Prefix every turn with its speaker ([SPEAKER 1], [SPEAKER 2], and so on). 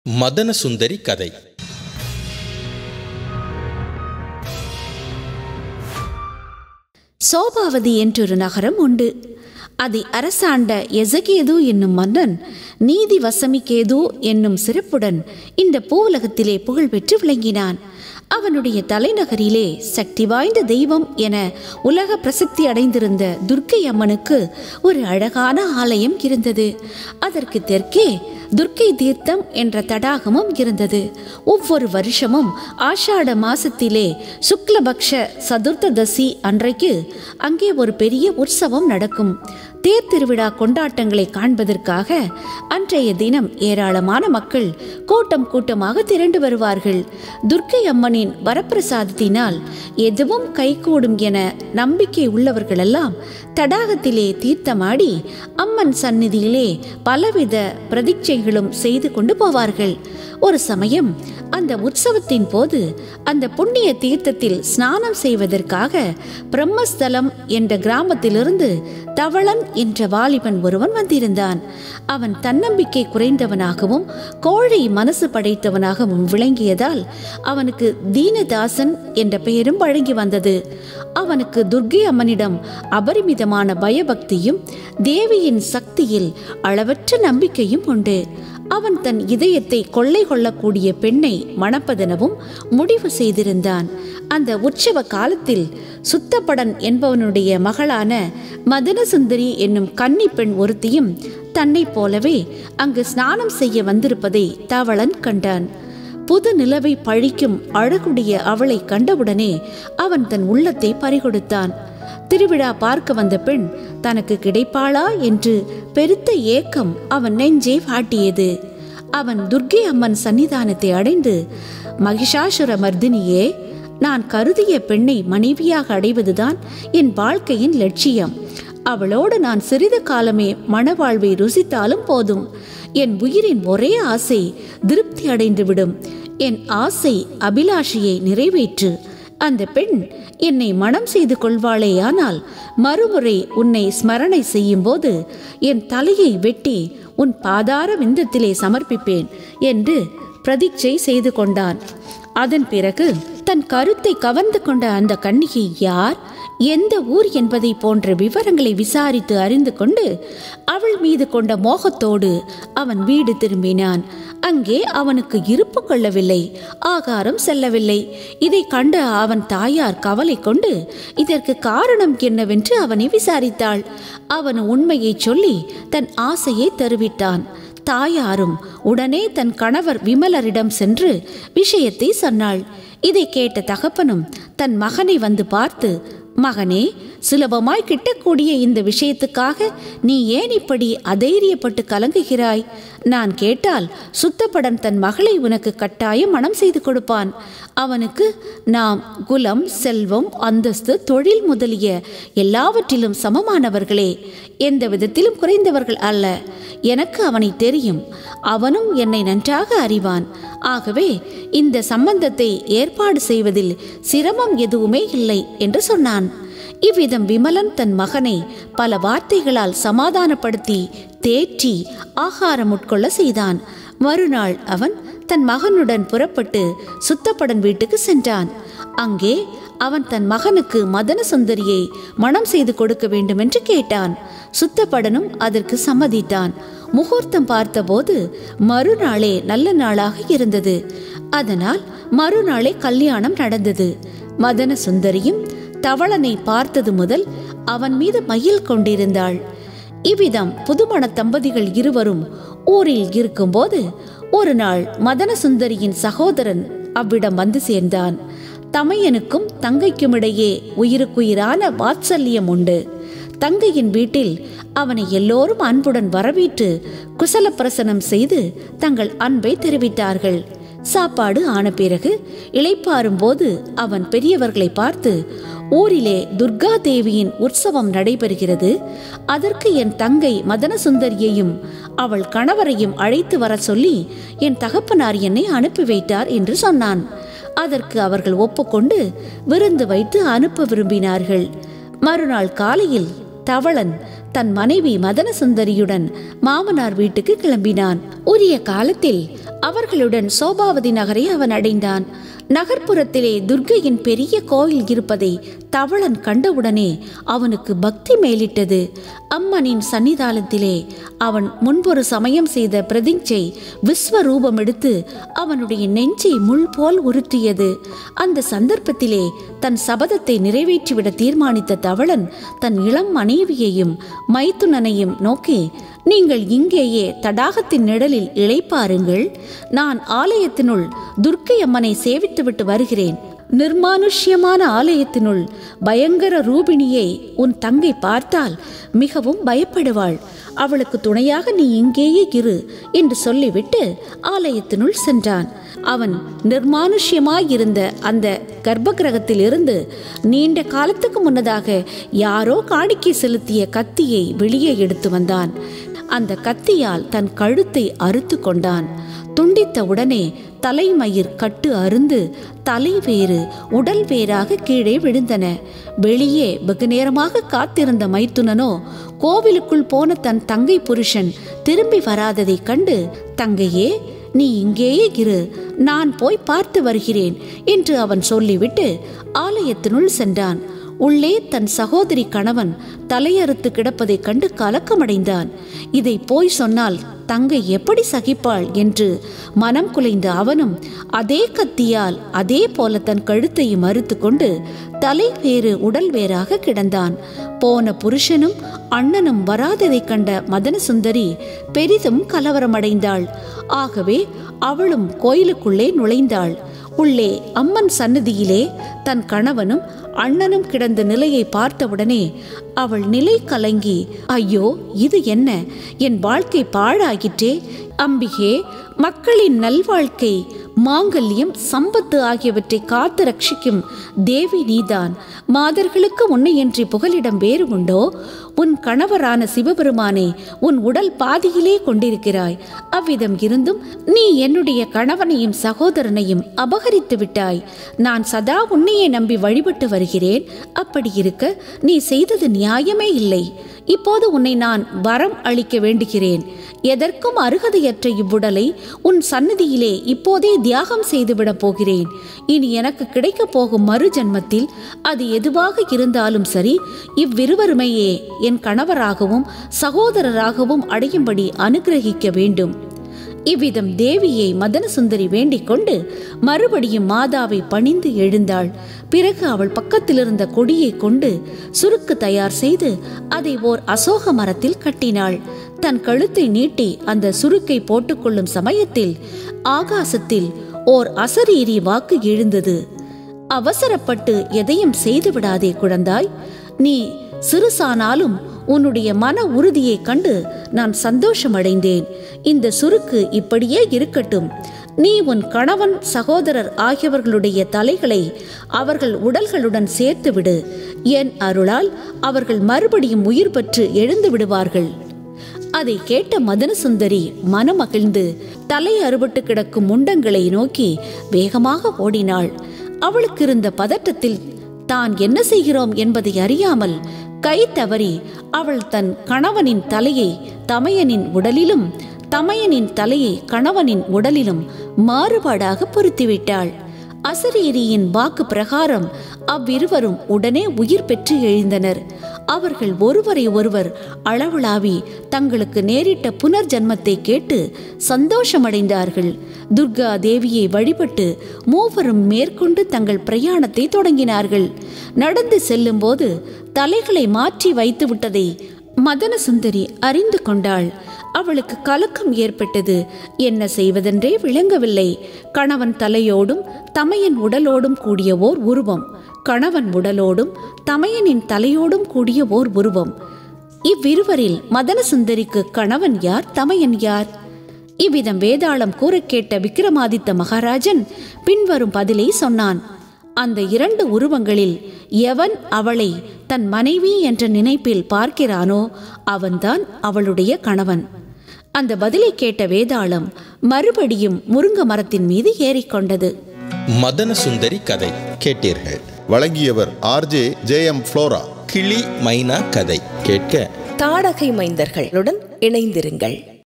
[SPEAKER 1] மதன சுந்தரி கதை.
[SPEAKER 2] சோபாவதி என்றொரு நகரம் உண்டு. அதை அரசாண்ட எசகேது என்னும் மன்னன் நீதி வசமிகேது என்னும் சிறப்புடன் இந்த பூவுலகத்திலே புகழ்பெற்று விளங்கினான். அவனுடைய தலைநகரிலே சக்தி வாய்ந்த தெய்வம் என உலக பிரசித்தி அடைந்திருந்த துர்க்கை அம்மனுக்கு ஒரு அழகான ஆலயம் இருந்தது. அதற்கு தெற்கே துர்க்கை தீர்த்தம் என்ற தடாகமும் இருந்தது. ஒவ்வொரு வருஷமும் ஆஷாட மாசத்திலே சுக்லபக்ஷ சதுர்த்ததசி அன்றைக்கு அங்கே ஒரு பெரிய உற்சவம் நடக்கும். தேர் திருவிழா கொண்டாட்டங்களை காண்பதற்காக அன்றைய தினம் ஏராளமான மக்கள் கூட்டம் கூட்டமாக திரண்டு வருவார்கள். துர்க்கை அம்மனின் வரப்பிரசாதத்தினால் எதுவும் கைகூடும் என நம்பிக்கை உள்ளவர்களெல்லாம் தடாகத்திலே தீர்த்தமாடி அம்மன் சந்நிதியிலே பலவித பிரதிட்சைகளும் செய்து கொண்டு போவார்கள். ஒரு சமயம் அந்த உற்சவத்தின் போது அந்த புண்ணிய தீர்த்தத்தில் ஸ்நானம் செய்வதற்காக பிரம்மஸ்தலம் என்ற கிராமத்திலிருந்து தவளன் என்ற வாலிபன் ஒருவன் வந்திருந்தான். அவன் தன்னம்பிக்கை குறைந்தவனாகவும் கோழை மனசு படைத்தவனாகவும் விளங்கியதால் அவனுக்கு தீனதாசன் என்ற பெயரும் வழங்கி வந்தது. அவனுக்கு துர்க்கை அம்மனிடம் அபரிமிதமான பயபக்தியும் தேவியின் சக்தியில் அளவற்ற நம்பிக்கையும் உண்டு. அவன் தன் இதயத்தை கொள்ளை கொள்ளக்கூடிய பெண்ணை மணப்பதெனவும் முடிவு செய்திருந்தான். அந்த உற்சவ காலத்தில் சுத்தப்படன் என்பவனுடைய மகளான மதன சுந்தரி என்னும் கன்னி பெண் ஒருத்தியும் தன்னை போலவே அங்கு ஸ்நானம் செய்ய வந்திருப்பதை தவளன் கண்டான். புது நிலவை பழிக்கும் அழகுடைய அவளை கண்டவுடனே அவன் தன் உள்ளத்தை பறிகொடுத்தான். திருவிழா பார்க்க வந்த பெண் தனக்கு கிடைப்பாளா என்று பெருத்த ஏக்கம் அவன் நெஞ்சை வாட்டியது. அவன் துர்க்கை அம்மன் சன்னிதானத்தை அடைந்து, மகிஷாசுர மர்தினியே, நான் கருதிய பெண்ணை மனைவியாக அடைவதுதான் என் வாழ்க்கையின் லட்சியம். அவளோடு நான் சிறிது காலமே மணவாழ்வை ருசித்தாலும் போதும். என் உயிரின் ஒரே ஆசை திருப்தி அடைந்துவிடும். என் ஆசை அபிலாஷையை நிறைவேற்று. அந்த பெண் என்னை மனம் செய்து கொள்வாளேயானால் மறுமுறை உன்னை ஸ்மரணை செய்யும் போது என் தலையை வெட்டி உன் பாதார விந்தத்திலே சமர்ப்பிப்பேன் என்று பிரதிட்சை செய்து கொண்டான். அதன் பிறகு தன் கருத்தை கவர்ந்து கொண்ட அந்த கன்னிகை யார், எந்த ஊர் என்பதை போன்ற விவரங்களை விசாரித்து அறிந்து கொண்டு அவள் மீது கொண்ட மோகத்தோடு அவன் வீடு திரும்பினான். அங்கே அவனுக்கு இருப்பு கொள்ளவில்லை, ஆகாரம் செல்லவில்லை. இதை கண்ட அவன் தாயார் கவலை கொண்டு இதற்கு காரணம் என்னவென்று அவனை விசாரித்தாள். அவன் உண்மையை சொல்லி தன் ஆசையை தெரிவித்தான். தாயாரும் உடனே தன் கணவர் விமலரிடம் சென்று விஷயத்தை சொன்னாள். இதை கேட்ட தகப்பனும் தன் மகனை வந்து பார்த்து, மகனே, சுலபமாய் கிட்டக்கூடிய இந்த விஷயத்துக்காக நீ ஏன் இப்படி அதைரியப்பட்டு கலங்குகிறாய்? நான் கேட்டால் சுத்தப்படன் தன் மகளை உனக்கு கட்டாயம் மனம் செய்து கொடுப்பான். அவனுக்கு நாம் குலம், செல்வம், அந்தஸ்து, தொழில் முதலிய எல்லாவற்றிலும் சமமானவர்களே, எந்த விதத்திலும் குறைந்தவர்கள் அல்ல. எனக்கு அவனை தெரியும், அவனும் என்னை நன்றாக அறிவான். ஆகவே இந்த சம்பந்தத்தை ஏற்பாடு செய்வதில் சிரமம் எதுவுமே இல்லை என்று சொன்னான். இவ்விதம் விமலன் தன் மகனை பல வார்த்தைகளால் சமாதானப்படுத்தி தேற்றி ஆகாரம் உட்கொள்ள செய்தான். மறுநாள் அவன் தன் மகனுடன் புறப்பட்டு சுத்தப்படன் வீட்டுக்கு சென்றான். அங்கே அவன் தன் மகனுக்கு மதன சுந்தரியை மனம் செய்து கொடுக்க வேண்டும் என்று கேட்டான். சுத்தப்படனும் அதற்கு சம்மதித்தான். முகூர்த்தம் பார்த்தபோது மறுநாளே நல்ல நாளாக இருந்தது. அதனால் மறுநாளே கல்யாணம் நடந்தது. மதன சுந்தரியும் தவளனை பார்த்தது முதல் அவன் மீது மயில் கொண்டிருந்தாள். இவ்விதம் புதுமண தம்பதிகள் இருவரும் ஊரில் இருக்கும்போது ஒரு நாள் மதன சுந்தரியின் சகோதரன் அவ்விடம் வந்து சேர்ந்தான். தமையனுக்கும் தங்கைக்கும் இடையே உயிருக்குயிரான வாத்சல்யம் உண்டு. தங்கையின் வீட்டில் அவனை எல்லோரும் அன்புடன் வரவேற்று குசல பிரசனம் செய்து தங்கள் அன்பை தெரிவித்தார்கள். சாப்பாடு ஆன பிறகு இளைப்பாறும் போது அவன் பெரியவர்களை பார்த்து, ஊரிலே துர்கா தேவியின் உற்சவம் நடைபெறுகிறது. அதற்கு என் தங்கை மதன சுந்தரியையும் அவள் கணவரையும் அழைத்து வர சொல்லி என் தகப்பனார் என்னை அனுப்பி வைத்தார் என்று சொன்னான். அதற்கு அவர்கள் ஒப்புக்கொண்டு விருந்து வைத்து அனுப்ப விரும்பினார்கள். மறுநாள் காலையில் தவளன் தன் மனைவி மதனசுந்தரியுடன் மாமனார் வீட்டுக்கு கிளம்பினான். உரிய காலத்தில் அவர்களுடன் சோபாவதி நகரை அவன் அடைந்தான். நகர்ப்புறத்திலே துர்க்கையின் பெரிய கோயில் இருப்பதை தவளன் கண்டவுடனே அவனுக்கு பக்தி மேலிட்டது. அம்மனின் சன்னிதானத்திலே அவன் முன்பொரு சமயம் செய்த பிரதிஞ்சை விஸ்வரூபம் எடுத்து அவனுடைய நெஞ்சை முள் போல் உறுத்தியது. அந்த சந்தர்ப்பத்திலே தன் சபதத்தை நிறைவேற்றிவிட தீர்மானித்த தவளன் தன் இளம் மனைவியையும் மைத்துனனையும் நோக்கி, நீங்கள் இங்கேயே தடாகத்தின் நிழலில் இளைப்பாருங்கள். நான் ஆலயத்தினுள் துர்க்கை அம்மனை சேவித்துவிட்டு வருகிறேன். நிர்மானுஷ்யமான ஆலயத்தினுள் பயங்கர ரூபிணியை உன் தங்கை பார்த்தால் மிகவும் பயப்படுவாள். அவளுக்கு துணையாக நீ இங்கேயே இரு என்று சொல்லிவிட்டு ஆலயத்தினுள் சென்றான். அவன் நிர்மானுஷ்யமாயிருந்த அந்த கர்ப்ப கிரகத்தில் இருந்து நீண்ட காலத்துக்கு முன்னதாக யாரோ காணிக்கை செலுத்திய கத்தியை வெளியே எடுத்து வந்தான். அந்த கத்தியால் தன் கழுத்தை அறுத்து கொண்டான். துண்டித்த உடனே தலைமயிர் கட்டு அருந்து தலை வேறு உடல் வேறாக கீழே விழுந்தன. வெளியே வெகு நேரமாக காத்திருந்த மைத்துனனோ கோவிலுக்குள் போன தன் தங்கை புருஷன் திரும்பி வராததை கண்டு, தங்கையே, நீ இங்கேயே இரு, நான் போய் பார்த்து வருகிறேன் என்று அவன் சொல்லிவிட்டு ஆலயத்தினுள் சென்றான். உள்ளே தன் சகோதரி கணவன் தலையறுத்து கிடப்பதைக் கண்டு கலக்கமடைந்தான். இதை போய் சொன்னால் தங்கை எப்படி சகிப்பாள் என்று மனம் குலைந்த அவனும் அதே கத்தியால் அதே போல தன் கழுத்தையும் அறுத்து கொண்டு தலை வேறு உடல் வேறாக கிடந்தான். போன புருஷனும் அண்ணனும் வராததைக் கண்ட மதனசுந்தரி பெரிதும் கலவரமடைந்தாள். ஆகவே அவளும் கோயிலுக்குள்ளே நுழைந்தாள். உள்ளே அம்மன் சன்னதியிலே தன் கணவனும் அண்ணனும் கிடந்த நிலையை பார்த்தவுடனே அவள் நிலை கலங்கி, ஐயோ, இது என்ன? என் வாழ்க்கை பாழாகிற்றே. அம்பிகே, மக்களின் நல்வாழ்க்கை, மாங்கல்யம், சம்பத்து ஆகியவற்றை காத்து ரட்சிக்கும் தேவி நீதான். மாதர்களுக்கு உன்னையன்றி புகலிடம் வேறு உண்டோ? உன் கணவரான சிவபெருமானை உன் உடல் பாதியிலே கொண்டிருக்கிறாய். அவ்விதம் இருந்தும் நீ என்னுடைய கணவனையும் சகோதரனையும் அபகரித்து விட்டாய். நான் சதா உன்னையே நம்பி வழிபட்டு வருகிறேன். அப்படி இருக்க நீ செய்தது நியாயமே இல்லை. இப்போது உன்னை நான் வரம் அளிக்க வேண்டுகிறேன். எதற்கும் அருகதையற்ற இவ்வுடலை உன் சன்னதியிலே இப்போதே தியாகம் செய்துவிடப் போகிறேன். இனி எனக்கு கிடைக்கப் போகும் மறு ஜன்மத்தில் அது எதுவாக இருந்தாலும் சரி, இவ்விருவருமையே என் கணவராகவும் சகோதரராகவும் அடையும்படி அனுகிரகிக்க வேண்டும். இவ்விதம் தேவியை மதனசுந்தரி வேண்டிக் கொண்டு மறுபடியும் மாதாவை பணிந்து எழுந்தாள். பிறகு அவள் பக்கத்திலிருந்த கொடியை கொண்டு சுருக்கு தயார் செய்து அதை ஓர் அசோக மரத்தில் கட்டினாள். தன் கழுத்தை நீட்டி அந்த சுருக்கை போட்டுக்கொள்ளும் சமயத்தில் ஆகாசத்தில் ஓர் அசரீரி வாக்கு எழுந்தது. அவசரப்பட்டு எதையும் செய்து விடாதே குழந்தாய். நீ சிறுசானாலும் உன்னுடைய மன உறுதியை கண்டு நான் சந்தோஷமடைந்தேன். இந்த சுருக்கு இப்படியே இருக்கட்டும். நீ உன் கணவன் சகோதரர் ஆகியவர்களுடைய தலைகளை அவர்கள் உடல்களுடன் சேர்த்து விடு. என் அருளால் அவர்கள் மறுபடியும் உயிர் பெற்று எழுந்து விடுவார்கள். அதை கேட்ட மதனசுந்தரி மனமகிழ்ந்து தலை அறுபட்டு கிடக்கும் முண்டங்களை நோக்கி வேகமாக ஓடினாள். அவளுக்கு இருந்த பதட்டத்தில் தான் என்ன செய்கிறோம் என்பதை அறியாமல் கை தவறி அவள் தன் கணவனின் தலையை தமையனின் உடலிலும் தமையனின் தலையை கணவனின் உடலிலும் மாறுபாடாக பொருத்திவிட்டாள். அசரீரியின் வாக்கு பிரகாரம் அவ்விருவரும் உடனே உயிர் பெற்று எழுந்தனர். அவர்கள் ஒருவரை ஒருவர் அளவளாவி தங்களுக்கு நேரிட்ட புனர்ஜன்மத்தை கேட்டு சந்தோஷமடைந்தார்கள். துர்கா தேவியை வழிபட்டு மூவரும் மேற்கொண்டு தங்கள் பிரயாணத்தை தொடங்கினார்கள். நடந்து செல்லும் போது தலைகளை மாற்றி வைத்து விட்டதை மதனசுந்தரி அறிந்து கொண்டாள். அவளுக்கு கலக்கம் ஏற்பட்டது. என்ன செய்வதென்றே விளங்கவில்லை. கணவன் தலையோடும் தமையன் உடலோடும் கூடிய ஓர் உருவம், கணவன் உடலோடும் தமையனின் தலையோடும் கூடிய ஓர் உருவம். இவ்விருவரில் மதனசுந்தரிக்கு கணவன் யார், தமையன் யார்? இவ்விதம் வேதாளம் கூற கேட்ட விக்ரமாதித்த மகாராஜன் பின்வரும் பதிலை சொன்னான். அந்த இரண்டு உருவங்களில் எவன் அவளை தன் மனைவி என்ற நினைப்பில் பார்க்கிறானோ அவன்தான் அவளுடைய கணவன். அந்த பதிலை கேட்ட வேதாளம் மறுபடியும் முருங்க மரத்தின் மீது ஏறிக்கொண்டது.
[SPEAKER 1] மதனசுந்தரி கதை கேட்டீர்கள்.
[SPEAKER 3] வழங்கியவர் RJ JM ஃப்ளோரா.
[SPEAKER 1] கிளி மைனா கதை. கேட்க
[SPEAKER 3] தாடகை மைந்தர்களுடன் இணைந்திருங்கள்.